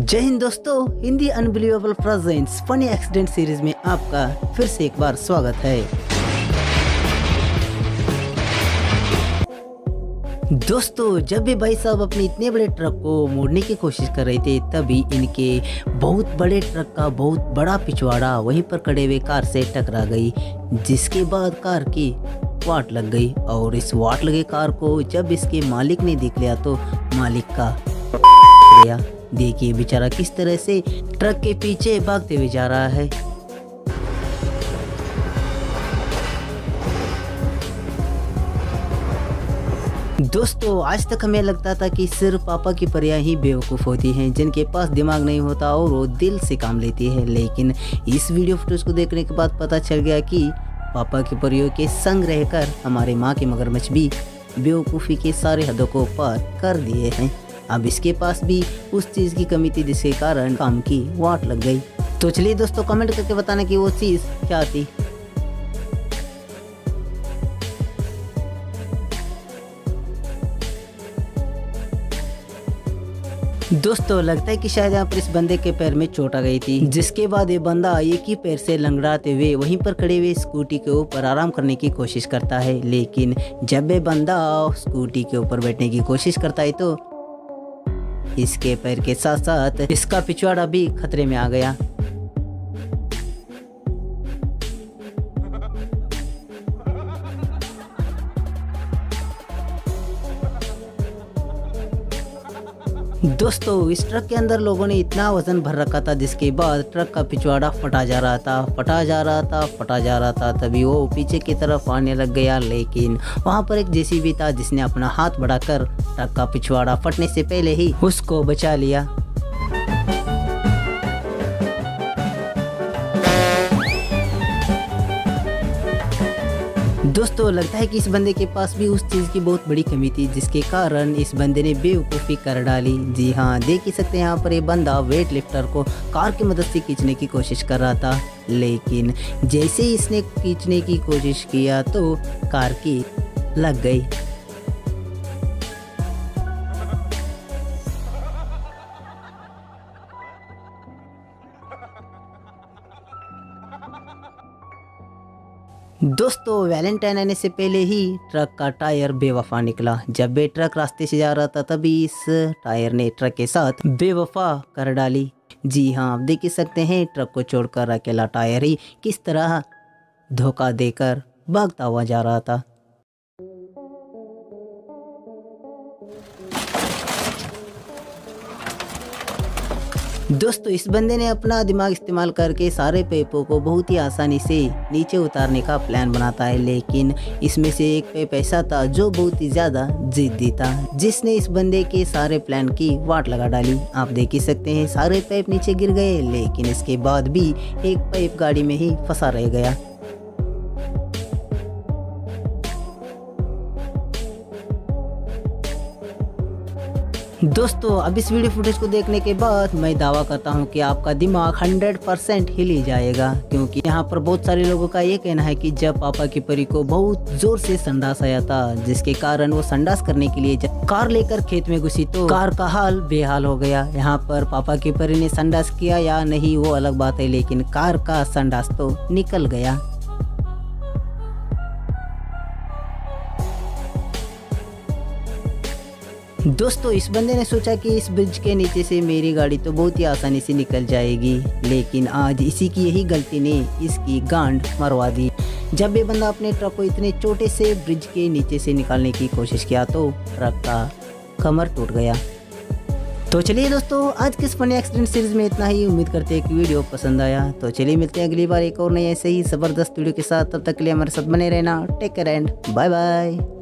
जय हिंद दोस्तों, Hindi unbelievable presents funny accident series में आपका फिर से एक बार स्वागत है। दोस्तों, जब भी भाई साहब अपने इतने बड़े ट्रक को मोड़ने की कोशिश कर रहे थे तभी इनके बहुत बड़े ट्रक का बहुत बड़ा पिछवाड़ा वहीं पर खड़े हुए कार से टकरा गई, जिसके बाद कार की वाट लग गई। और इस वाट लगे कार को जब इसके मालिक ने देख लिया तो मालिक का गया। देखिए बेचारा किस तरह से ट्रक के पीछे भागते हुए जा रहा है। दोस्तों, आज तक हमें लगता था कि सिर्फ पापा की परियां ही बेवकूफ़ होती हैं, जिनके पास दिमाग नहीं होता और वो दिल से काम लेती है। लेकिन इस वीडियो फुटेज को देखने के बाद पता चल गया कि पापा की परियों के संग रहकर हमारे माँ के मगरमच्छ भी बेवकूफ़ी के सारे हदों को पार कर दिए हैं। अब इसके पास भी उस चीज़ की कमी थी जिसके कारण काम की वाट लग गई। तो चलिए दोस्तों, कमेंट करके बताना कि वो चीज़ क्या थी। दोस्तों, लगता है कि शायद यहाँ पर इस बंदे के पैर में चोट आ गई थी, जिसके बाद ये बंदा एक ही पैर से लंगड़ाते हुए वहीं पर खड़े हुए स्कूटी के ऊपर आराम करने की कोशिश करता है। लेकिन जब ये बंदा स्कूटी के ऊपर बैठने की कोशिश करता है तो इसके पैर के साथ साथ इसका पिछवाड़ा भी खतरे में आ गया। दोस्तों, इस ट्रक के अंदर लोगों ने इतना वजन भर रखा था जिसके बाद ट्रक का पिछवाड़ा फटा जा रहा था। तभी वो पीछे की तरफ आने लग गया। लेकिन वहां पर एक जेसीबी था जिसने अपना हाथ बढ़ाकर ट्रक का पिछवाड़ा फटने से पहले ही उसको बचा लिया। दोस्तों, लगता है कि इस बंदे के पास भी उस चीज़ की बहुत बड़ी कमी थी जिसके कारण इस बंदे ने बेवकूफ़ी कर डाली। जी हाँ, देख ही सकते हैं यहाँ पर ये बंदा वेट लिफ्टर को कार की मदद से खींचने की कोशिश कर रहा था। लेकिन जैसे ही इसने खींचने की कोशिश किया तो कार की लग गई। दोस्तों, वैलेंटाइन आने से पहले ही ट्रक का टायर बेवफा निकला। जब वे ट्रक रास्ते से जा रहा था तभी इस टायर ने ट्रक के साथ बेवफा कर डाली। जी हाँ, आप देख ही सकते हैं ट्रक को छोड़कर अकेला टायर ही किस तरह धोखा देकर भागता हुआ जा रहा था। दोस्तों, इस बंदे ने अपना दिमाग इस्तेमाल करके सारे पेपों को बहुत ही आसानी से नीचे उतारने का प्लान बनाता है। लेकिन इसमें से एक पेप ऐसा था जो बहुत ही ज़्यादा जिद्दी था, जिसने इस बंदे के सारे प्लान की वाट लगा डाली। आप देख ही सकते हैं सारे पेप नीचे गिर गए, लेकिन इसके बाद भी एक पेप गाड़ी में ही फंसा रह गया। दोस्तों, अब इस वीडियो फुटेज को देखने के बाद मैं दावा करता हूं कि आपका दिमाग 100% हिल ही जाएगा, क्योंकि यहां पर बहुत सारे लोगों का ये कहना है कि जब पापा की परी को बहुत जोर से संडास आया था, जिसके कारण वो संडास करने के लिए जब कार लेकर खेत में घुसी तो कार का हाल बेहाल हो गया। यहाँ पर पापा की परी ने संडास किया या नहीं वो अलग बात है, लेकिन कार का संडास तो निकल गया। दोस्तों, इस बंदे ने सोचा कि इस ब्रिज के नीचे से मेरी गाड़ी तो बहुत ही आसानी से निकल जाएगी, लेकिन आज इसी की यही गलती ने इसकी गांड मरवा दी। जब ये बंदा अपने ट्रक को इतने छोटे से ब्रिज के नीचे से निकालने की कोशिश किया तो ट्रक का कमर टूट गया। तो चलिए दोस्तों, आज के इस फनी एक्सीडेंट सीरीज में इतना ही। उम्मीद करते हैं कि वीडियो पसंद आया। तो चलिए मिलते हैं अगली बार एक और नई ऐसे ही ज़बरदस्त वीडियो के साथ। तब तक के लिए हमारे साथ बने रहना। Take care and bye bye.